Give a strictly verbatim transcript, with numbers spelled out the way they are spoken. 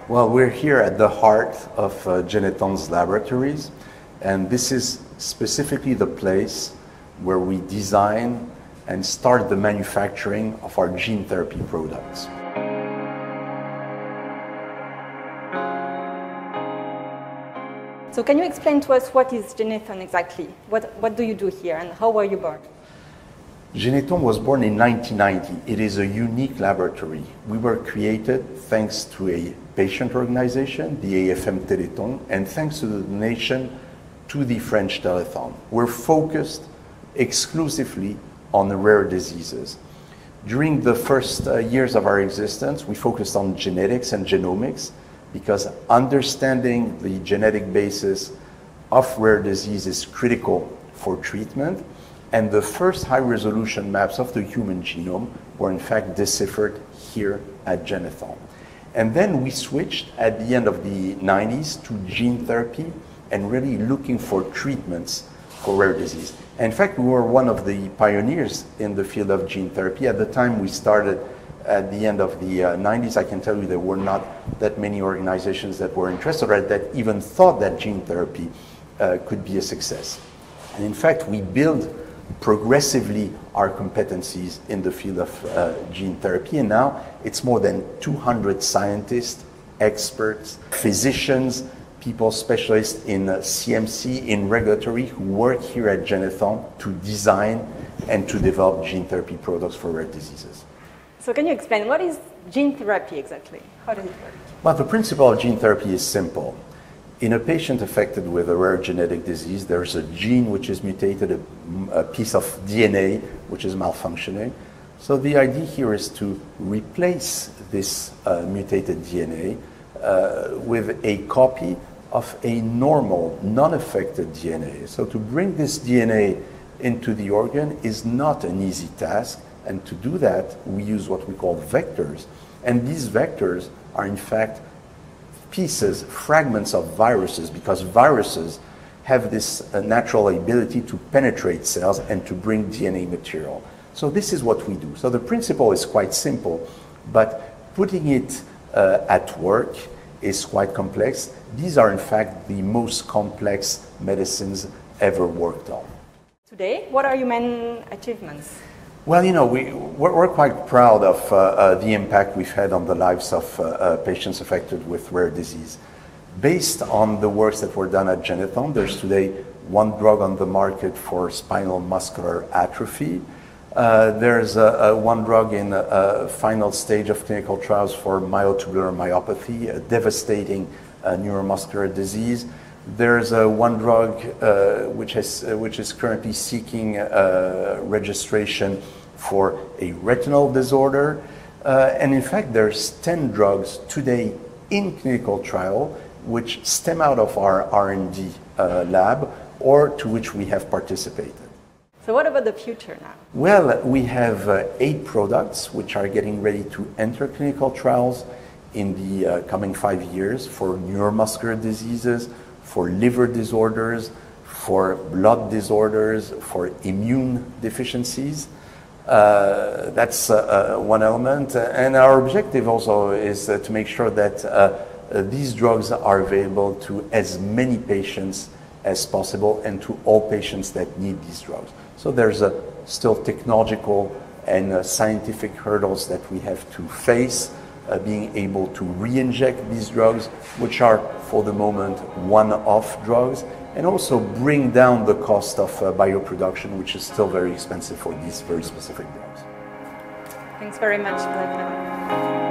Well, we're here at the heart of uh, Généthon's laboratories, and this is specifically the place where we design and start the manufacturing of our gene therapy products. So can you explain to us what is Généthon exactly? What, what do you do here and how were you born? Généthon was born in nineteen ninety. It is a unique laboratory. We were created thanks to a patient organization, the A F M-Téléthon, and thanks to the donation to the French Téléthon. We're focused exclusively on rare diseases. During the first uh, years of our existence, we focused on genetics and genomics because understanding the genetic basis of rare disease is critical for treatment. And the first high-resolution maps of the human genome were in fact deciphered here at Généthon. And then we switched at the end of the nineties to gene therapy and really looking for treatments for rare disease. And in fact, we were one of the pioneers in the field of gene therapy. At the time we started at the end of the uh, nineties, I can tell you there were not that many organizations that were interested or that even thought that gene therapy uh, could be a success. And in fact, we built progressively our competencies in the field of uh, gene therapy, and now it's more than two hundred scientists, experts, physicians, people specialists in uh, C M C, in regulatory, who work here at Généthon to design and to develop gene therapy products for rare diseases. So can you explain what is gene therapy exactly? How does it work? Well, the principle of gene therapy is simple. In a patient affected with a rare genetic disease, there's a gene which is mutated, a, a piece of D N A which is malfunctioning. So the idea here is to replace this uh, mutated D N A uh, with a copy of a normal, non-affected D N A. So to bring this D N A into the organ is not an easy task, and to do that, we use what we call vectors. And these vectors are in fact pieces, fragments of viruses, because viruses have this uh, natural ability to penetrate cells and to bring D N A material. So this is what we do. So the principle is quite simple, but putting it uh, at work is quite complex. These are in fact the most complex medicines ever worked on. Today, what are your main achievements? Well, you know, we, we're, we're quite proud of uh, uh, the impact we've had on the lives of uh, uh, patients affected with rare disease. Based on the works that were done at Généthon, there's today one drug on the market for spinal muscular atrophy. Uh, there's uh, uh, one drug in a, a final stage of clinical trials for myotubular myopathy, a devastating uh, neuromuscular disease. There's uh, one drug uh, which, has, uh, which is currently seeking uh, registration for a retinal disorder. Uh, and in fact, there's ten drugs today in clinical trial which stem out of our R and D uh, lab or to which we have participated. So what about the future now? Well, we have uh, eight products which are getting ready to enter clinical trials in the uh, coming five years for neuromuscular diseases, for liver disorders, for blood disorders, for immune deficiencies. Uh, that's uh, uh, one element. And our objective also is uh, to make sure that uh, uh, these drugs are available to as many patients as possible and to all patients that need these drugs. So there's uh, still technological and uh, scientific hurdles that we have to face. Uh, being able to re-inject these drugs, which are for the moment one-off drugs, and also bring down the cost of uh, bioproduction, which is still very expensive for these very specific drugs. Thanks very much for that.